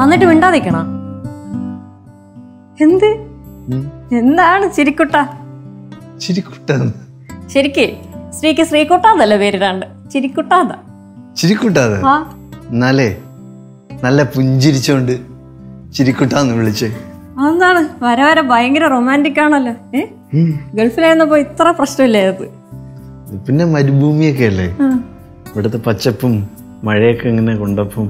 എന്നിട്ട് മിണ്ടാതിക്കണ എന്ത് എന്താണ് ചിരിക്കുട്ട? ശരിക്കേ ശ്രീക്ക് ശ്രീകുട്ടാന്നല്ല പേരിടാണ്ട്, ചിരിക്കുട്ടാതാ. ചിരിക്കുട്ടാതെ എന്നാലേ നല്ല പുഞ്ചിരിച്ചോണ്ട് ചിരിക്കുട്ടാന്ന് വിളിച്ചേ. അതെന്താണ് വര വര ഭയങ്കര റൊമാൻറ്റിക് ആണല്ലോ. ഗൾഫിലായിരുന്നപ്പോ ഇത്ര പ്രശ്നമില്ലായത്. പിന്നെ മരുഭൂമിയൊക്കെ അല്ലേ, ഇവിടുത്തെ പച്ചപ്പും മഴയൊക്കെ ഇങ്ങനെ കൊണ്ടപ്പം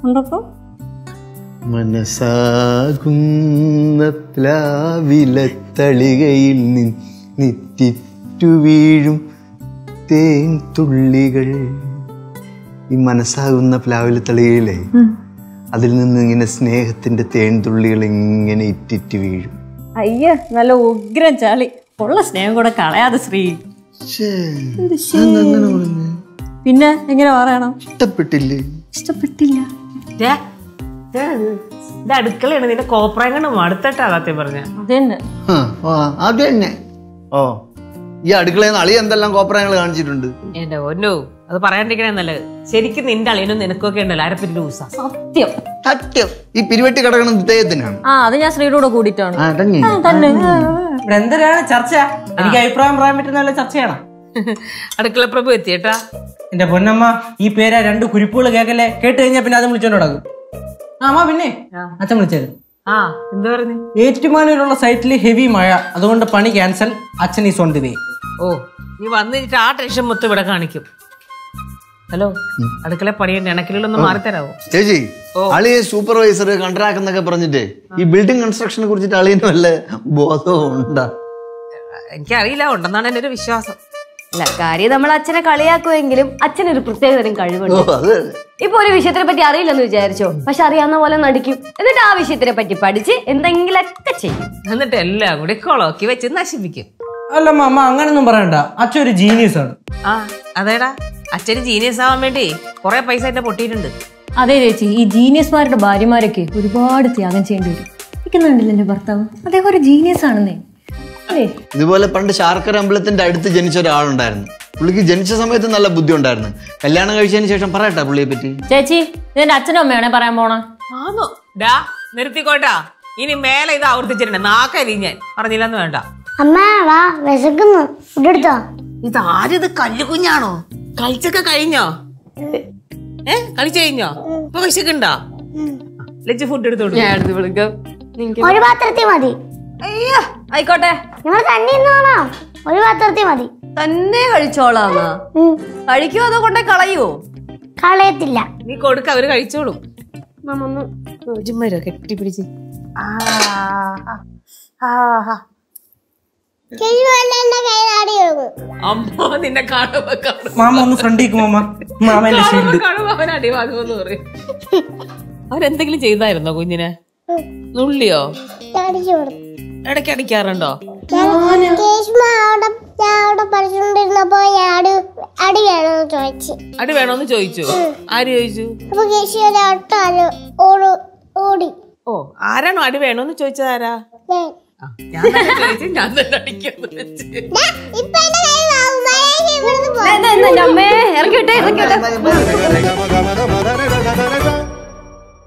മനസ്സാകുന്ന പ്ലാവിലത്തളികയിൽ നിന്നിറ്റു വീഴും തേൻ തുള്ളികൾ. ഈ മനസ്സാകുന്ന പ്ലാവിലത്തളികയിലേ അതിൽ നിന്ന് ഇങ്ങനെ സ്നേഹത്തിന്റെ തേൻ തുള്ളികൾ ഇങ്ങനെ ഇറ്റിറ്റ് വീഴും. അയ്യ നല്ല ഉഗ്രം ചാളി. ഉള്ള സ്നേഹം കൂടെ കളയാതെ ശ്രീ. പിന്നെ എങ്ങനെ പറയണം? ഇഷ്ടപ്പെട്ടില്ലേ? ഇഷ്ടപ്പെട്ടില്ല. അടുക്കളയാണ് നിന്റെ കോപ്രായങ്ങൾ മടുത്തിട്ടാ സത്യം പറഞ്ഞ. അതന്നെ. ഓ ഈ അടുക്കളയിൽ അളി എന്തെല്ലാം കോപ്രായങ്ങൾ കാണിച്ചിട്ടുണ്ട്. എന്റെ ഒന്നോ അത് പറയാണ്ടിരിക്കണേ നല്ലത്. ശരിക്കും നിന്റെ അളിയനും നിനക്കൊക്കെ ഉണ്ടല്ലോ അരപ്പിന്റെ ദിവസം. സത്യം സത്യം. ഈ പിരിവെട്ടി കിടക്കണം ഇദ്ദേഹത്തിനാണ്. അത് ഞാൻ ശ്രീയുടെ കൂടിയിട്ടാണ്. എന്തിനാണ് ചർച്ച? എനിക്ക് അഭിപ്രായം പറയാൻ പറ്റുന്ന ചർച്ചയാണ്. അടുക്കള പ്രഭു എത്തിയേട്ടാ. എന്റെ പൊന്നമ്മ ഈ പേരാ 2 കുരിപ്പുകൾ കേക്കല്ലേ. കേട്ട് കഴിഞ്ഞാ പിന്നെ അത് വിളിച്ചോണ്ട് നടക്കും. അമ്മ പിന്നെ അച്ഛൻ വിളിച്ചത്. എന്താ പറഞ്ഞു? ഏറ്റുമാനൂരുള്ള സൈറ്റിൽ ഹെവി മഴ, അതുകൊണ്ട് പണി ക്യാൻസൽ. അച്ഛൻ ഈ സ്വന്തം വേ. ഓ നീ വന്നിട്ട് ആ ടെൻഷൻ മൊത്തം ഇവിടെ കാണിക്കും. ഹലോ അടുക്കള പണിയുണ്ട്, ഇണക്കിലൊന്ന് മാറിത്തരാവോ? ചേച്ചി അളിയെ സൂപ്പർവൈസർ കോൺട്രാക്ട് എന്നൊക്കെ പറഞ്ഞിട്ട് ഈ ബിൽഡിംഗ് കൺസ്ട്രക്ഷനെ കുറിച്ചിട്ട് അളിയന് വല്ല ബോധവും ഉണ്ടാ? എനിക്കറിയില്ല, ഉണ്ടെന്നാണ് എന്റെ ഒരു വിശ്വാസം. അല്ല കാര്യം നമ്മൾ അച്ഛനെ കളിയാക്കുമെങ്കിലും അച്ഛനൊരു പ്രത്യേക തരം കഴിവുണ്ട്. ഇപ്പൊ ഒരു വിഷയത്തിനെ പറ്റി അറിയില്ലെന്ന് വിചാരിച്ചോ, പക്ഷെ അറിയാവുന്ന പോലെ നടിക്കും. എന്നിട്ട് ആ വിഷയത്തിനെ പറ്റി പഠിച്ച് എന്തെങ്കിലൊക്കെ ചെയ്യും. എന്നിട്ട് എല്ലാം കൂടി കൊളോക്കി വെച്ച് നശിപ്പിക്കും. അല്ല അമ്മ അങ്ങനൊന്നും പറയണ്ട. അച്ഛൻ ഒരു ജീനിയസ് ആണ്. അതേടാ, അച്ഛന് ജീനിയസ് ആവാൻ വേണ്ടി കുറെ പൈസ എന്നെ പൊട്ടിയിട്ടുണ്ട്. അതെ ചേച്ചി, ഈ ജീനിയസ്മാരുടെ ഭാര്യമാരൊക്കെ ഒരുപാട് ത്യാഗം ചെയ്യേണ്ടി വരും. ഇരിക്കുന്നുണ്ടല്ലോ എന്റെ ഭർത്താവ്, അദ്ദേഹം ഒരു ജീനിയസ് ആണെന്നേ. ഇതുപോലെ പണ്ട് ശാർക്കര അമ്പലത്തിന്റെ അടുത്ത് ജനിച്ച ഒരാളുണ്ടായിരുന്നു. പുള്ളിക്ക് ജനിച്ച സമയത്ത് നല്ല ബുദ്ധി ഉണ്ടായിരുന്നു. കല്യാണം കഴിച്ചതിന് ശേഷം പറയട്ടെ പുള്ളിയെ പറ്റി. ചേച്ചി ഇതിന്റെ അച്ഛനും അമ്മയാണേ പറയാൻ പോണ. നിർത്തിക്കോട്ടാ, ഇനി മേലെ ഇത് ആവർത്തിച്ചിട്ടുണ്ട്. നാക്കരി ഞാൻ പറഞ്ഞില്ലെന്ന് വേണ്ട. ഇത് ആരിത് കല്ല് കുഞ്ഞാണോ? കളിച്ചൊക്കെ കഴിഞ്ഞോ? കളിച്ചു കഴിഞ്ഞോ? ഇപ്പൊ വിശക്കുണ്ടോ? ലഞ്ച് ഫുഡ് എടുത്തോളൂ. ഒരു പാത്രത്തിൽ മതി. ആയിക്കോട്ടെ, ഒരു പാത്രത്തിൽ മതി. തന്നെ കഴിച്ചോളാന്നാ? കഴിക്കുവോ അതോ കൊണ്ടേ കളയുവോ? കളയത്തില്ല, നീ കൊടുക്ക, അവര് കഴിച്ചോളും. കെട്ടിപ്പിടിച്ച് നിന്നെ അവരെന്തെങ്കിലും ചെയ്തായിരുന്നോ കുഞ്ഞിനെ? നുള്ളിയോ? ഇടയ്ക്ക് അടിക്കാറുണ്ടോ? അടി വേണോന്ന് ചോദിച്ചു. ആര് ചോദിച്ചു? ഓ ആരാണോ അടി വേണോന്ന് ചോദിച്ചത്? ആരാ? ഞാൻ തന്നെ ചോദിച്ചു, ഞാൻ തന്നെ അടിക്കുന്നു വെച്ച്. ഇറക്കി വിട്ടേ.